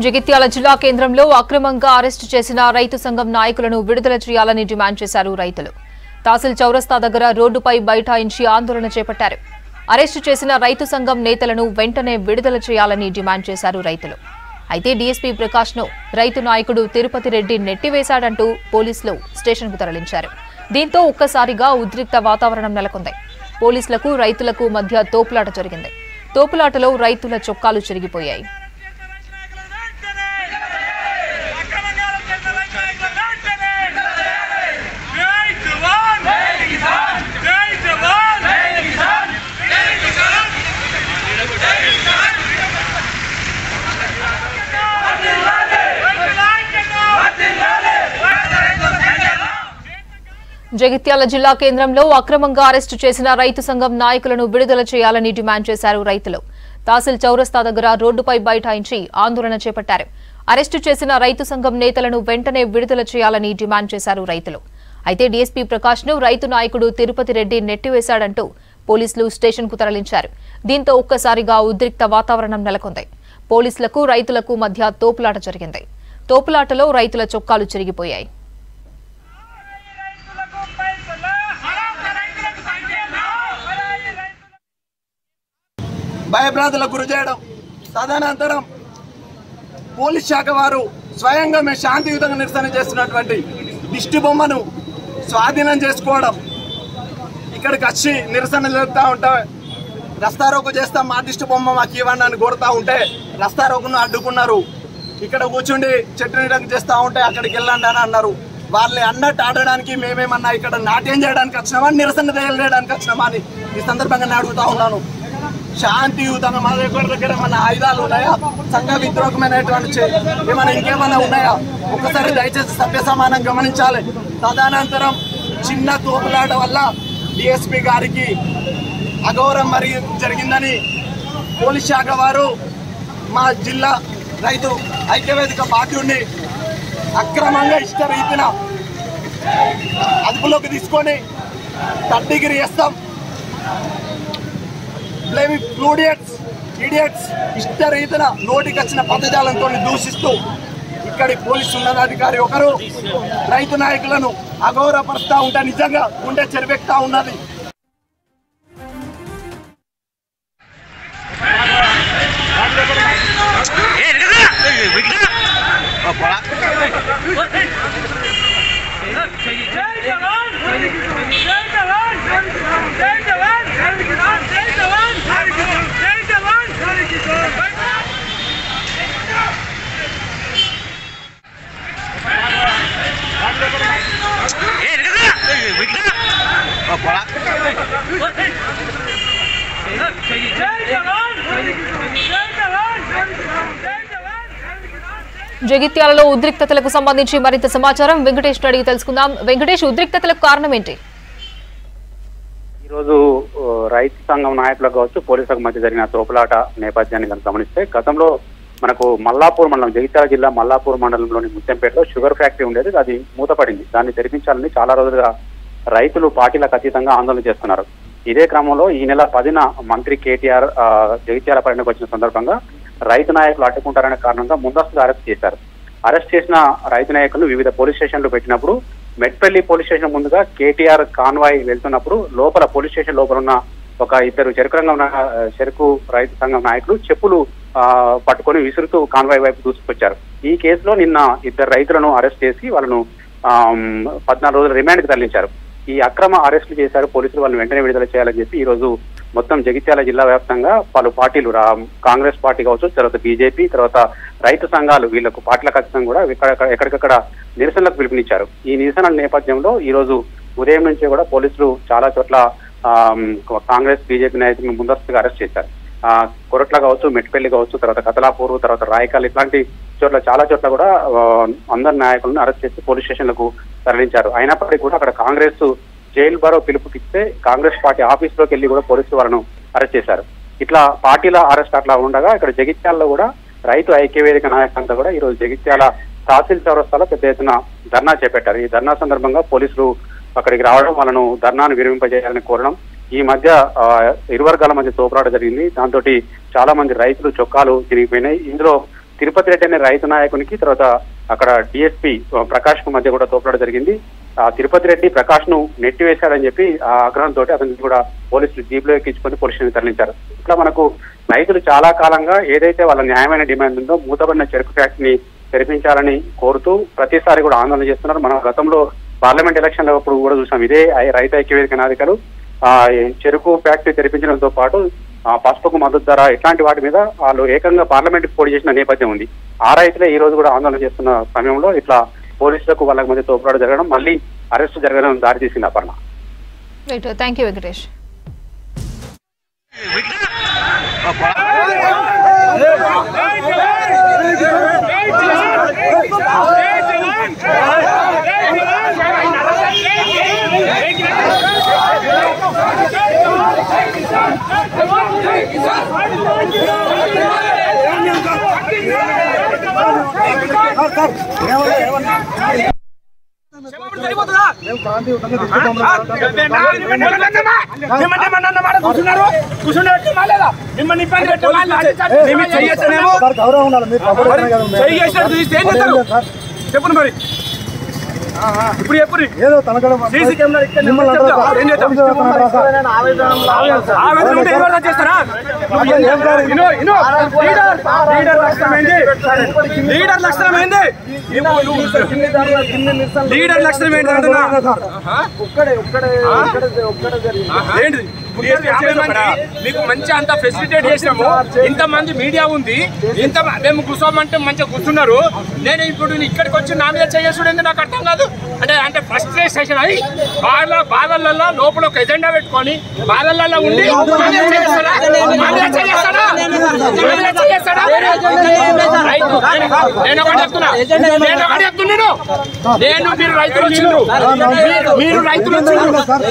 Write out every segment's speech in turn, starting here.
జగిత్యాల జిల్లా కేంద్రంలో అక్రమంగా అరెస్టు చేసిన రైతు సంఘం నాయకులను విడుదల చేయాలని డిమాండ్ చేశారు రైతులు. తహసీల్ చౌరస్తా దగ్గర రోడ్డుపై బైఠాయించి ఆందోళన చేపట్టారు. అరెస్టు చేసిన రైతు సంఘం నేతలను వెంటనే విడుదల చేయాలని డిమాండ్ చేశారు రైతులు. అయితే డీఎస్పీ ప్రకాష్ను రైతు నాయకుడు తిరుపతి రెడ్డి నెట్టివేశాడంటూ పోలీసులు స్టేషన్కు తరలించారు. దీంతో ఒక్కసారిగా ఉద్రిక్త వాతావరణం నెలకొంది. పోలీసులకు రైతులకు మధ్య తోపులాట జరిగింది. తోపులాటలో రైతుల చొక్కాలు చిరిగిపోయాయి. జగిత్యాల జిల్లా కేంద్రంలో అక్రమంగా అరెస్టు చేసిన రైతు సంఘం నాయకులను విడుదల చేయాలని డిమాండ్ చేశారు రైతులు. తహసీల్ చౌరస్తా దగ్గర రోడ్డుపై బైఠాయించి ఆందోళన చేపట్టారు. అరెస్టు చేసిన రైతు సంఘం నేతలను వెంటనే విడుదల చేయాలని డిమాండ్ చేశారు రైతులు. అయితే డీఎస్పీ ప్రకాష్ను రైతు నాయకుడు తిరుపతి రెడ్డి నెట్టివేశాడంటూ పోలీసులు స్టేషన్కు తరలించారు. దీంతో ఒక్కసారిగా ఉద్రిక్త వాతావరణం నెలకొంది. పోలీసులకు రైతులకు మధ్య తోపులాట జరిగింది. తోపులాటలో రైతుల చొక్కాలు చిరిగిపోయాయి. భయభ్రాంతులకు గురి చేయడం, తదనంతరం పోలీస్ శాఖ వారు స్వయంగా మేము శాంతియుతంగా నిరసన చేస్తున్నటువంటి దిష్టి బొమ్మను స్వాధీనం చేసుకోవడం, ఇక్కడికి వచ్చి నిరసన జరుపుతూ ఉంటే రస్తారోకు చేస్తాం, మా దిష్టి బొమ్మ మాకు ఇవ్వండి అని కోరుతూ ఉంటే రస్తారోకును అడ్డుకున్నారు. ఇక్కడ కూర్చుండి చెట్టు నీడకు చేస్తూ ఉంటే అక్కడికి వెళ్ళండి అని అన్నారు. వాళ్ళని అన్నట్టు ఆడడానికి మేమేమన్నా ఇక్కడ నాట్యం చేయడానికి వచ్చినామా, నిరసన చేయడానికి వచ్చినామా అని ఈ సందర్భంగా నేను అడుగుతా ఉన్నాను. శాంతియుతంగా మా దగ్గర ఏమన్నా ఆయుధాలు ఉన్నాయా, సంఘ విద్రోహమైనటువంటి ఏమైనా ఇంకేమైనా ఉన్నాయా, ఒక్కసారి దయచేసి సభ్య సమానం గమనించాలి. తదనంతరం చిన్న తోపులాట వల్ల డిఎస్పీ గారికి అగౌరవం మరి జరిగిందని పోలీస్ శాఖ వారు మా జిల్లా రైతు ఐక్యవేదిక బాధ్యుడిని అక్రమంగా ఇష్టరీతిన అదుపులోకి తీసుకొని తడ్డిగిరి చేస్తాం, ఇడియట్స్ ఇష్టరీతిన నోటికి వచ్చిన పదజాలంతో దూషిస్తూ ఇక్కడి పోలీసు ఉన్నతాధికారి ఒకరు రైతు నాయకులను అగౌరవపరుస్తూ ఉంటే నిజంగా గుండె చెరిపెక్తా ఉన్నది. జగిత్యాలలో ఉద్రిక్తతలకు సంబంధించి మరింత సమాచారం వెంకటేష్ అడిగి తెలుసుకుందాం. వెంకటేష్, ఉద్రిక్తతలకు కారణం ఏంటి? ఈరోజు రైతు సంఘం నాయకులకు కావచ్చు, పోలీసులకు మధ్య జరిగిన తోపులాట నేపథ్యాన్ని కనుక గమనిస్తే, గతంలో మనకు మల్లాపూర్ మండలం, జగిత్యాల జిల్లా మల్లాపూర్ మండలంలోని ముత్యంపేటలో షుగర్ ఫ్యాక్టరీ ఉండేది. అది మూతపడింది. దాన్ని తెరిపించాలని చాలా రోజులుగా రైతులు పార్టీలకు అతీతంగా ఆందోళన చేస్తున్నారు. ఇదే క్రమంలో ఈ నెల 10న మంత్రి కేటీఆర్ జగిత్యాల పర్యటనకు వచ్చిన సందర్భంగా రైతు నాయకులు అడ్డుకుంటారనే కారణంగా ముందస్తుగా అరెస్ట్ చేశారు. అరెస్ట్ చేసిన రైతు నాయకులను వివిధ పోలీస్ స్టేషన్లు పెట్టినప్పుడు మెట్పల్లి పోలీస్ స్టేషన్ ముందుగా కేటీఆర్ కాన్వాయ్ వెళ్తున్నప్పుడు లోపల పోలీస్ స్టేషన్ లోపల ఉన్న ఒక ఇద్దరు చెరుకు రైతు సంఘం నాయకులు చెప్పులు పట్టుకొని విసురుతూ కాన్వాయ్ వైపు దూసుకొచ్చారు. ఈ కేసులో నిన్న ఇద్దరు రైతులను అరెస్ట్ చేసి వాళ్ళను 14 రోజుల రిమాండ్కి తరలించారు. ఈ అక్రమ అరెస్టులు చేశారు పోలీసులు. వాళ్ళని వెంటనే విడుదల చేయాలని చెప్పి ఈ రోజు మొత్తం జగిత్యాల జిల్లా వ్యాప్తంగా పలు పార్టీలు, కాంగ్రెస్ పార్టీ కావచ్చు, తర్వాత బీజేపీ, తర్వాత రైతు సంఘాలు, వీళ్లకు పార్టీల ఖచ్చితంగా కూడా ఎక్కడికక్కడ నిరసనలకు పిలుపునిచ్చారు. ఈ నిరసనల నేపథ్యంలో ఈ రోజు ఉదయం నుంచే కూడా పోలీసులు చాలా చోట్ల కాంగ్రెస్ బీజేపీ నాయకులను ముందస్తుగా అరెస్ట్ చేశారు. కొరట్ల కావచ్చు, మెట్పల్లి కావచ్చు, తర్వాత కతలాపూర్, తర్వాత రాయకల్, ఇట్లాంటి చోట్ల చాలా చోట్ల కూడా అందరు నాయకులను అరెస్ట్ చేసి పోలీస్ స్టేషన్లకు తరలించారు. అయినప్పటికీ కూడా అక్కడ కాంగ్రెస్ జైలు బరో పిలుపుకిస్తే కాంగ్రెస్ పార్టీ ఆఫీసులోకి వెళ్లి కూడా పోలీసులు వాళ్ళను అరెస్ట్ చేశారు. ఇట్లా పార్టీల అరెస్ట్ అట్లా ఉండగా ఇక్కడ జగిత్యాలలో కూడా రైతు ఐక్యవేదిక నాయకులంతా కూడా ఈ రోజు జగిత్యాల తహసీల్ చౌరస్తాలో పెద్ద ఎత్తున ధర్నా చేపట్టారు. ఈ ధర్నా సందర్భంగా పోలీసులు అక్కడికి రావడం, వాళ్ళను ధర్నాను విరమింపజేయాలని కోరడం, ఈ మధ్య ఇరు వర్గాల మధ్య తోపులాట జరిగింది. దాంతో చాలా మంది రైతులు చొక్కాలు తిరిగిపోయినాయి. ఇందులో తిరుపతి రెడ్డి అనే రైతు నాయకునికి తర్వాత అక్కడ డిఎస్పీ ప్రకాష్ కు మధ్య కూడా తోపులాట జరిగింది. తిరుపతి రెడ్డి ప్రకాష్ ను నెట్టివేశాడని చెప్పి ఆ ఆగ్రహంతో అతన్ని కూడా పోలీసులు జీప్ లో ఎక్కించుకొని పోలీస్ స్టేషన్ తరలించారు. ఇట్లా మనకు రైతులు చాలా కాలంగా ఏదైతే వాళ్ళ న్యాయమైన డిమాండ్ ఉందో మూతబడిన చెరుకు ఫ్యాక్టరీని తెరిపించాలని కోరుతూ ప్రతిసారి కూడా ఆందోళన చేస్తున్నారు. మనం గతంలో పార్లమెంట్ ఎలక్షన్ల అప్పుడు కూడా చూసాం. ఇదే రైతు ఐక్యవేదిక నాయకులు చెరుకు ఫ్యాక్టరీ తెరిపించడంతో పాటు పసుపుకు మద్దతు ధర ఇట్లాంటి వాటి మీద వాళ్ళు ఏకంగా పార్లమెంట్ పోటీ చేసిన నేపథ్యం ఉంది. ఆ రైతులే ఈ రోజు కూడా ఆందోళన చేస్తున్న సమయంలో ఇట్లా పోలీసులకు వాళ్ళకి మధ్య తోపులాట జరగడం, మళ్ళీ అరెస్టు జరగడం దారి తీసింది. అపర్ణ. Thank you Venkatesh. చెప్పండి మరి ఇప్పుడు ఎప్పుడు ఏదో సీసీ కెమెరా చేస్తారా? లీడర్ లక్షణం ఏంది? లీడర్ లక్షణం ఏంటి అంటున్నా? ఏంటి మీకు మంచి అంత ఫెసిలిటేట్ చేసినాము. ఇంతమంది మీడియా ఉంది, ఇంత మేము కూర్చోమంటే మంచిగా కూర్చున్నారు. నేను ఇప్పుడు ఇక్కడికి వచ్చి నా మీద చేసుడు నాకు అర్థం కాదు. అంటే ఫ్రస్ట్రేషన్ అయ్యి బాధలలో లోపల ఒక ఎజెండా పెట్టుకొని బాధలలో ఉండి నేను ఒకటి చెప్తున్నా, నేను మీరు రైతులు వచ్చిండ్రు, మీరు రైతులు వచ్చిండ్రు.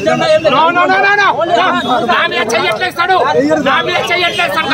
నా మీద చెయ్యట్లేస్తాడు, నా మీద చెయ్యట్లేస్తాడు.